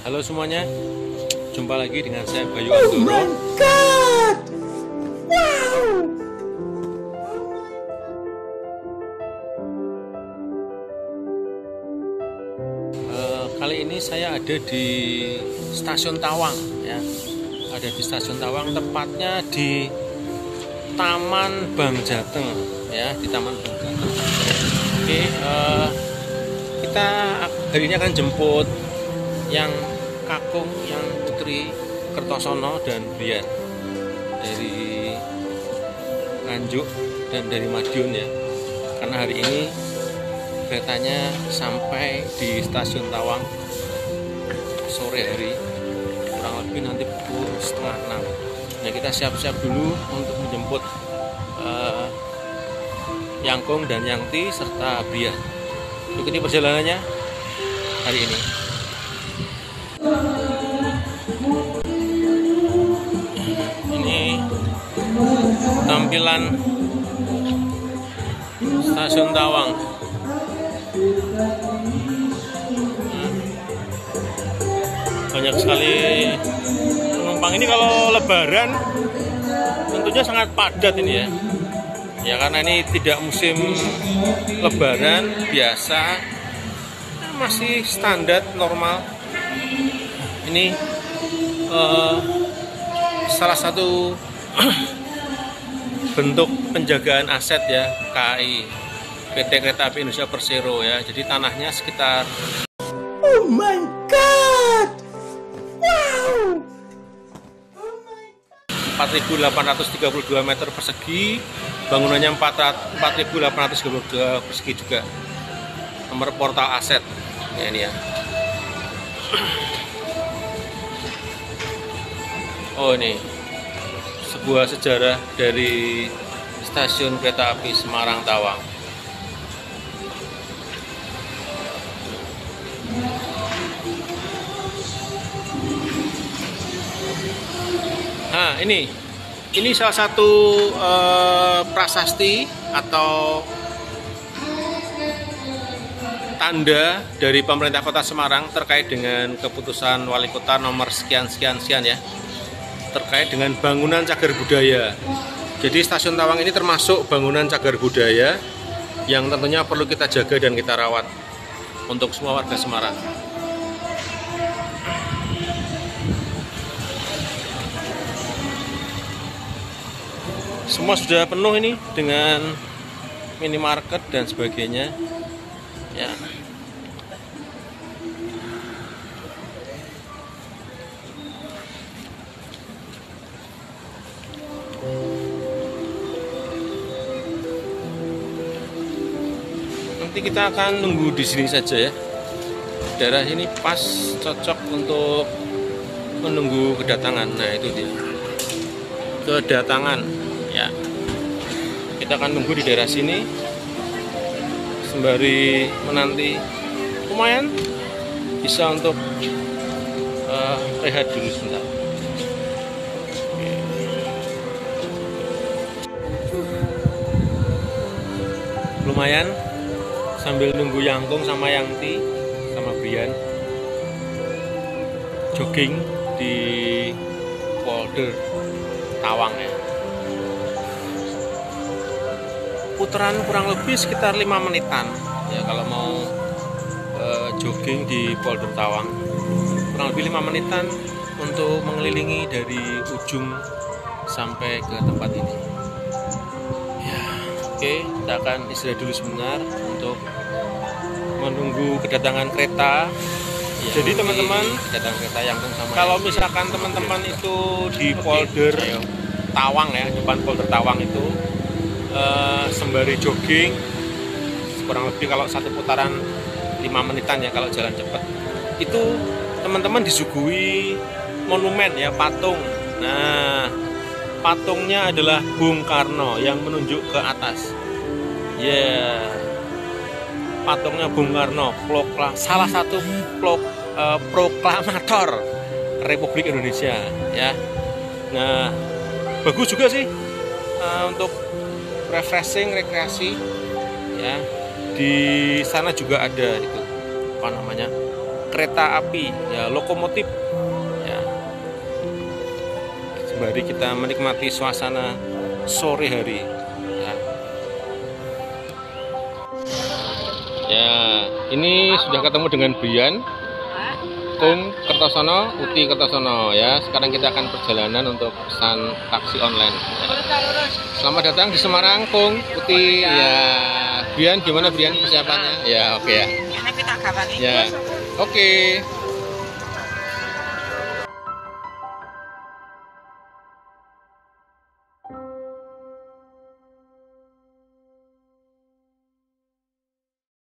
Halo semuanya, jumpa lagi dengan saya Bayu Antoro. Oh my God! Wow! Kali ini saya ada di Stasiun Tawang, ya. Ada di Stasiun Tawang, tepatnya di Taman Bang Jateng, ya, di Taman Bang Jateng. Oke, kita hari ini akan jemput yang Kakung, yang Putri Kertosono dan Brian dari Nganjuk dan dari Madiun, ya. Karena hari ini keretanya sampai di Stasiun Tawang sore hari, kurang lebih nanti pukul 5:30. Nah, kita siap-siap dulu untuk menjemput Yangkung dan Yangti serta Brian. Ikuti perjalanannya hari ini. Ini tampilan Stasiun Tawang. Banyak sekali penumpang. Ini kalau lebaran tentunya sangat padat ini, ya. Ya, karena ini tidak musim lebaran biasa, masih standar normal. Ini salah satu bentuk penjagaan aset, ya, KAI, PT Kereta Api Indonesia Persero, ya. Jadi tanahnya sekitar Oh my God! Wow! 4.832 meter persegi, bangunannya 4.832 persegi juga. Nomor portal aset, ya, ini, ya. Oh, ini sebuah sejarah dari Stasiun Kereta Api Semarang Tawang. Nah, ini salah satu prasasti atau tanda dari pemerintah Kota Semarang terkait dengan keputusan Wali Kota nomor sekian, ya, terkait dengan bangunan cagar budaya. Jadi Stasiun Tawang ini termasuk bangunan cagar budaya yang tentunya perlu kita jaga dan kita rawat untuk semua warga Semarang. Semua sudah penuh ini dengan minimarket dan sebagainya, ya. Nanti kita akan nunggu di sini saja, ya. Daerah ini pas cocok untuk menunggu kedatangan. Nah, itu dia kedatangan, ya. Kita akan nunggu di daerah sini sembari menanti, lumayan bisa untuk rehat dulu sebentar. Lumayan sambil nunggu Yangkung sama Yangti sama Brian jogging di polder Tawang, ya. Putaran kurang lebih sekitar 5 menitan, ya, kalau mau jogging di polder Tawang kurang lebih 5 menitan untuk mengelilingi dari ujung sampai ke tempat ini, ya. Oke, kita akan istirahat dulu sebentar untuk menunggu kedatangan kereta, ya. Jadi teman-teman, kedatangan kereta yang sama, kalau misalkan teman-teman itu di polder Tawang, ya, depan polder Tawang itu sembari jogging kurang lebih kalau satu putaran 5 menitan, ya, kalau jalan cepat itu teman-teman disuguhi monumen, ya, patung. Nah, patungnya adalah Bung Karno yang menunjuk ke atas, ya. Patungnya Bung Karno, salah satu proklamator Republik Indonesia, ya. Nah, bagus juga sih untuk refreshing, rekreasi, ya. Di sana juga ada itu apa namanya, kereta api, ya lokomotif. Ya. Sembari kita menikmati suasana sore hari. Ya. Ya, ini sudah ketemu dengan Brian, Kung Kertosono, Uti Kertosono ya. Sekarang kita akan perjalanan untuk pesan taksi online. Ya. Selamat datang di Semarang, Kung Uti. Ya, Brian gimana Brian persiapannya? Ya, oke ya. Ya, oke.